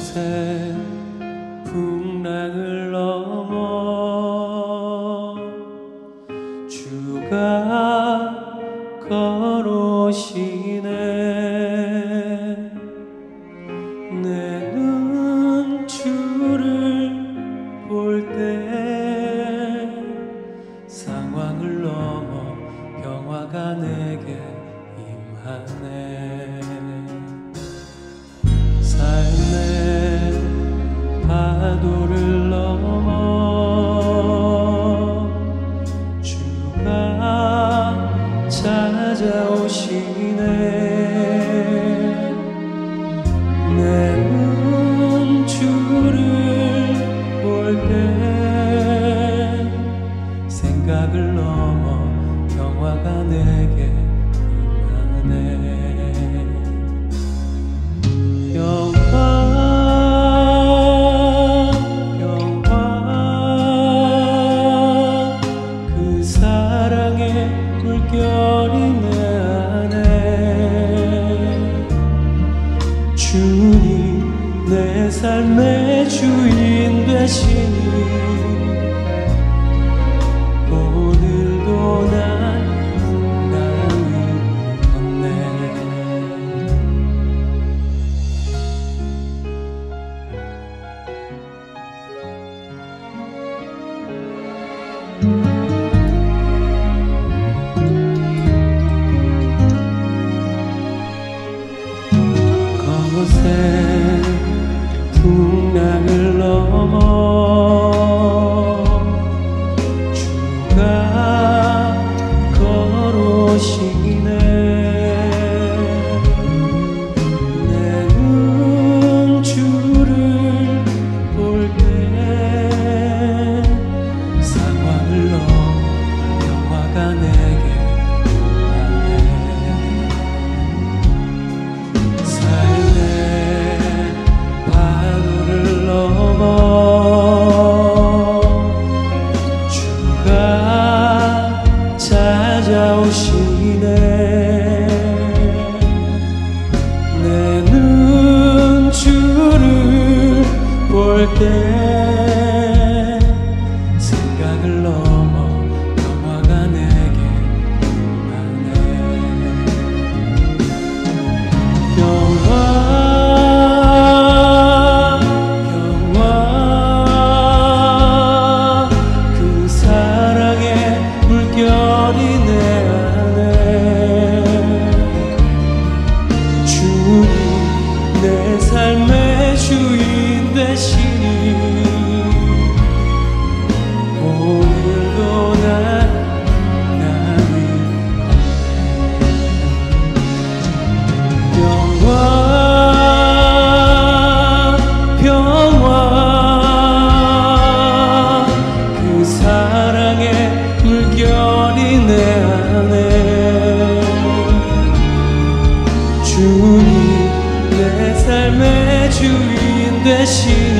거센 풍랑을 넘어 주가 걸어오시네. 내 눈 주를 볼 때 상황을 넘어 평화가 내게 임하네. 삶의 파도를 넘어 주가 찾아오시네. 내 눈 주를 볼 때 생각을 넘어 평화가 내게 임하네. 평화 그 사랑의 물결이 내 안에. 주님 내 삶의 주인 되시니 오늘도 난 거센 풍랑을 넘어 주가 걸어오시네. 내 눈 주를 볼 때 상황을 넘어 평화가 내게 임하네. 삶의 파도를 넘어 주가 찾아오시네. 내 눈 주를 볼 때 생각을 넘어 평화가 내게 임하네. 평화 그 사랑의 물결이 내 안에. 주님 내 삶의 주인 되시니 오늘도 난 평화 그 사랑의 물결이 내 안에. 주님 내 삶의 주인 되시니